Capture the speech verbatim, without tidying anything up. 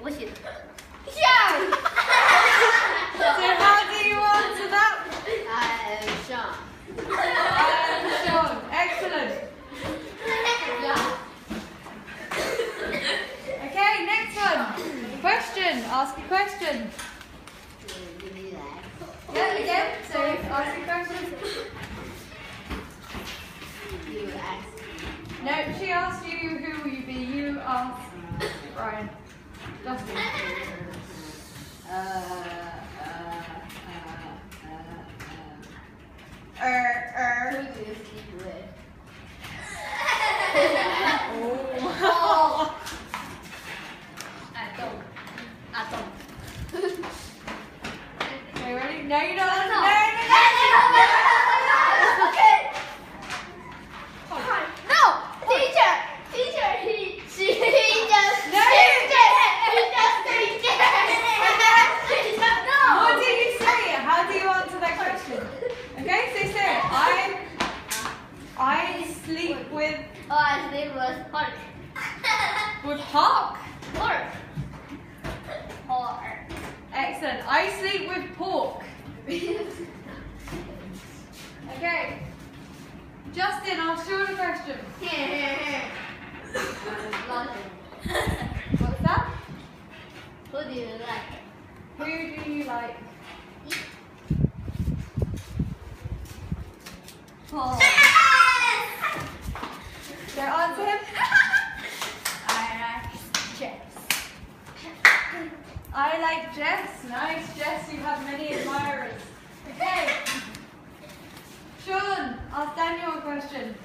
我写的。 Sean! So how do you answer that? I am Sean. I am Sean. Excellent. Okay, next one. Question. Ask a question. Yeah, again. So ask a question. You ask. No, she asked you who will you be. You ask Ryan. Dustin. Uh, uh, uh, uh, Er, er. Who do you sleep with? Oh. I don't. I don't. Okay, ready? No, you don't. No. No, no, Okay. No, teacher, teacher, he, she, he just, No. he just, he just, he just, no. What did you say? How do you answer that question? Okay, so say it. I, I sleep with Oh, I sleep with Park. with Park. Park. Park. Excellent. I sleep with pork. Okay. Justin, ask you a question. What's that? Who do you like? Who do you like? Oh. So answer him. I like Jess. I like Jess. Nice, Jess. You have many admirers. Okay. Sean, ask Daniel a question.